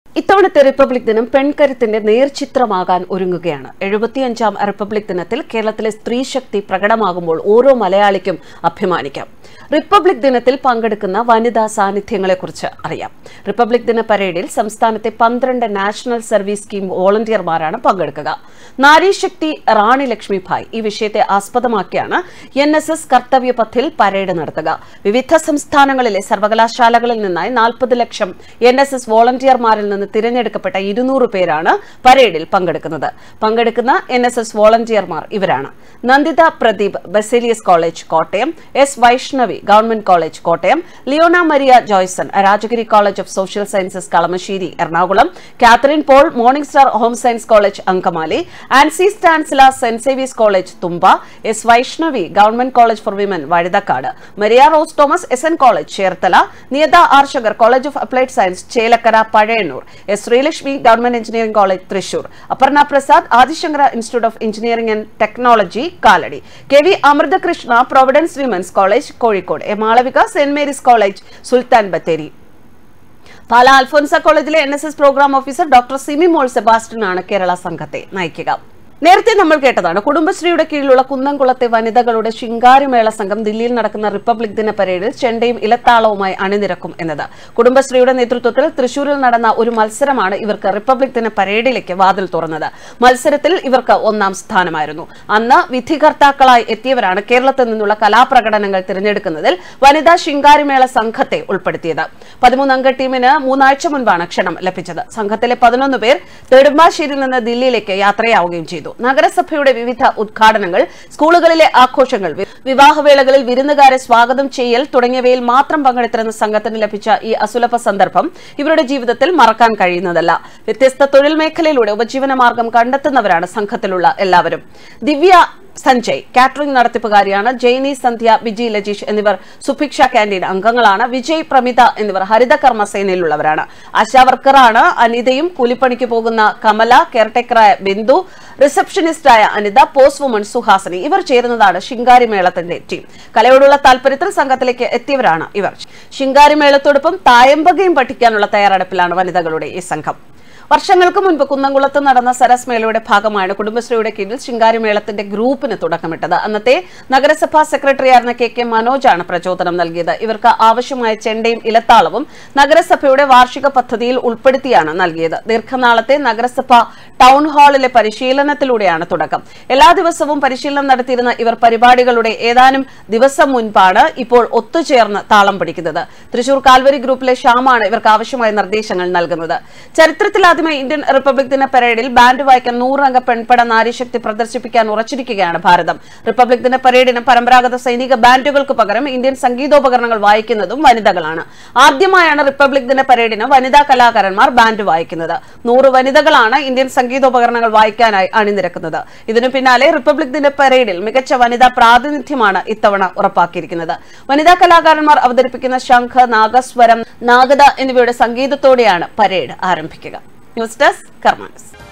ഇത്തവണത്തെ റിപ്പബ്ലിക് ദിനം പെൺകരുത്തിന്റെ നേർചിത്രമാകാൻ ഒരുങ്ങുകയാണ്. 75ാം റിപ്പബ്ലിക് ദിനത്തിൽ കേരളത്തിലെ സ്ത്രീശക്തി പ്രകടമാകുമ്പോൾ ഓരോ മലയാളിക്കും അഭിമാനിക്കാം. റിപ്പബ്ലിക് ദിനത്തിൽ പങ്കെടുക്കുന്ന വനിതാ സാന്നിധ്യങ്ങളെക്കുറിച്ച് അറിയാം. റിപ്പബ്ലിക് ദിന പരേഡിൽ സംസ്ഥാനത്തെ 12 നാഷണൽ സർവീസ് സ്കീം വോളണ്ടിയർമാരാണ് പങ്കെടുക്കുക. നാരീശക്തി റാണി ലക്ഷ്മിഭായ് ഈ വിഷയത്തെ ആസ്പദമാക്കിയാണ് NSS കർത്തവ്യപഥിൽ പരേഡ് നടത്തുക. വിവിധ സംസ്ഥാനങ്ങളിലെ സർവകലാശാലകളിൽ നിന്നായി 40 ലക്ഷം NSS വോളണ്ടിയർമാരിൽ നിന്ന് തിരഞ്ഞെടുക്കപ്പെട്ട 200 പേരാണ് പരേഡിൽ പങ്കെടുക്കുന്നത്. പങ്കെടുക്കുന്ന NSS വോളണ്ടിയർമാർ ഇവരാണ്: Nanditha Pradeep, Baselius college Kottayam; S Vaishnavi, government college Kottayam; Leona Maria Joyson, Rajagiri college of social sciences Kalamassery Ernakulam; Catherine Paul, morning star home science college Angamaly; Ancy Stanzila, saint സേവിയസ് college Thumba; S Vaishnavi, government college for women Vazhuthacaud; Maria Rose Thomas, SN college Cherthala; Niyatha Arshakar, college of applied science Chelakkara Pazhayannur; S Sreelakshmi, government engineering college Thrissur; Aparna Prasad, Adi Shankara institute of engineering and technology Kalady; KV Amruthakrishna, Providence women's college Kozhikode; Malavika, saint Mary's college Sulthan Bathery; Pala Alphonsa കോളേജിലെ NSS program officer doctor Simi Mol സെബാസ്റ്റ്യനാണ് കേരള സംഘത്തെ നയിക്കുക. നേരത്തെ നമ്മൾ കേട്ടതാണ് കുടുംബശ്രീയുടെ കീഴിലുള്ള കുന്നംകുളത്തെ വനിതകളുടെ ശിങ്കാരിമേള സംഘം ദില്ലിയിൽ നടക്കുന്ന റിപ്പബ്ലിക് ദിന പരേഡിൽ ചെണ്ടയും ഇലത്താളവുമായി അണിനിരക്കും എന്നത്. കുടുംബശ്രീയുടെ നേതൃത്വത്തിൽ തൃശൂരിൽ നടന്ന ഒരു മത്സരമാണ് ഇവർക്ക് റിപ്പബ്ലിക് ദിന പരേഡിലേക്ക് വാതിൽ തുറന്നത്. മത്സരത്തിൽ ഇവർക്ക് 1ാം സ്ഥാനമായിരുന്നു. അന്ന് വിധികർത്താക്കളായി എത്തിയവരാണ് കേരളത്തിൽ നിന്നുള്ള കലാപ്രകടനങ്ങൾ തിരഞ്ഞെടുക്കുന്നതിൽ വനിതാ ശിങ്കാരിമേള സംഘത്തെ ഉൾപ്പെടുത്തിയത്. 13 അംഗ ടീമിന് 3 ആഴ്ച മുൻപാണ് ക്ഷണം ലഭിച്ചത്. സംഘത്തിലെ 11 പേർ നെടുമ്പാശ്ശേരിയിൽ നിന്ന് ദില്ലിയിലേക്ക് യാത്രയാവുകയും ചെയ്തു. നഗരസഭയുടെ വിവിധ ഉദ്ഘാടനങ്ങൾ, സ്കൂളുകളിലെ ആഘോഷങ്ങൾ, വിവാഹവേളകളിൽ വിരുന്നുകാരെ സ്വാഗതം ചെയ്യൽ തുടങ്ങിയവയിൽ മാത്രം പങ്കെടുത്തിരുന്ന സംഘത്തിന് ലഭിച്ച ഈ അസുലഭ സന്ദർഭം ഇവരുടെ ജീവിതത്തിൽ മറക്കാൻ കഴിയുന്നതല്ല. വ്യത്യസ്ത തൊഴിൽ മേഖലയിലൂടെ ഉപജീവനമാർഗം കണ്ടെത്തുന്നവരാണ് സംഘത്തിലുള്ള എല്ലാവരും. ദിവ്യ സഞ്ജയ് കാറ്ററിംഗ് നടത്തിപ്പുകാരിയാണ്. ജെയ്നി, സന്ധ്യ, വിജി, ലജീഷ് എന്നിവർ സുഭിക്ഷ ക്യാന്റീൻ അംഗങ്ങളാണ്. വിജയ്, പ്രമിത എന്നിവർ ഹരിതകർമ്മ സേനയിലുള്ളവരാണ്. ആശാവർക്കറാണ് അനിതയും. കൂലിപ്പണിക്ക് പോകുന്ന കമല, കെയർടേക്കറായ ബിന്ദു, റിസപ്ഷനിസ്റ്റായ അനിത, പോസ്റ്റ് വുമൺ സുഹാസിനി ഇവർ ചേരുന്നതാണ് ശിങ്കാരിമേളത്തിന്റെ ടീം. കലയോടുള്ള താല്പര്യത്തിൽ സംഘത്തിലേക്ക് എത്തിയവരാണ് ഇവർ. ശിങ്കാരിമേളത്തോടൊപ്പം തായമ്പകയും പഠിക്കാനുള്ള തയ്യാറെടുപ്പിലാണ് വനിതകളുടെ ഈ സംഘം. വർഷങ്ങൾക്ക് മുൻപ് കുന്നംകുളത്ത് നടന്ന സരസ് മേളയുടെ ഭാഗമാണ് കുടുംബശ്രീയുടെ കീഴിൽ ശിങ്കാരിമേളത്തിന്റെ ഗ്രൂപ്പിന് തുടക്കമിട്ടത്. അന്നത്തെ നഗരസഭാ സെക്രട്ടറിയായിരുന്ന KK മനോജാണ് പ്രചോദനം നൽകിയത്. ഇവർക്ക് ആവശ്യമായ ചെണ്ടയും ഇലത്താളവും നഗരസഭയുടെ വാർഷിക പദ്ധതിയിൽ ഉൾപ്പെടുത്തിയാണ് നൽകിയത്. ദീർഘനാളത്തെ നഗരസഭ ടൗൺ ഹാളിലെ പരിശീലനത്തിലൂടെയാണ് തുടക്കം. എല്ലാ ദിവസവും പരിശീലനം നടത്തിയിരുന്ന ഇവർ പരിപാടികളുടെ ഏതാനും ദിവസം മുൻപാണ് ഇപ്പോൾ ഒത്തുചേർന്ന് താളം പിടിക്കുന്നത്. തൃശൂർ കാൽവരി ഗ്രൂപ്പിലെ ശ്യാമാണ് ഇവർക്ക് ആവശ്യമായ നിർദ്ദേശങ്ങൾ നൽകുന്നത്. ചരിത്രത്തിൽ ഇന്ത്യൻ റിപ്പബ്ലിക് ദിന പരേഡിൽ ബാൻഡ് വായിക്കാൻ 100 അംഗ പെൺപട നാരീശക്തി പ്രദർശിപ്പിക്കാൻ ഉറച്ചിരിക്കുകയാണ് ഭാരതം. റിപ്പബ്ലിക് ദിന പരേഡിന് പരമ്പരാഗത സൈനിക ബാൻഡുകൾക്ക് പകരം ഇന്ത്യൻ സംഗീതോപകരണങ്ങൾ വായിക്കുന്നതും വനിതകളാണ്. ആദ്യമായാണ് റിപ്പബ്ലിക് ദിന പരേഡിന് വനിതാ കലാകാരന്മാർ ബാൻഡ് വായിക്കുന്നത്. 100 വനിതകളാണ് ഇന്ത്യൻ സംഗീതോപകരണങ്ങൾ വായിക്കാനായി അണിനിരക്കുന്നത്. ഇതിനു പിന്നാലെ റിപ്പബ്ലിക് ദിന പരേഡിൽ മികച്ച വനിതാ പ്രാതിനിധ്യമാണ് ഇത്തവണ ഉറപ്പാക്കിയിരിക്കുന്നത്. വനിതാ കലാകാരന്മാർ അവതരിപ്പിക്കുന്ന ശംഖ്, നാഗസ്വരം, നാഗത എന്നിവയുടെ സംഗീതത്തോടെയാണ് പരേഡ് ആരംഭിക്കുക. News desk Karma news.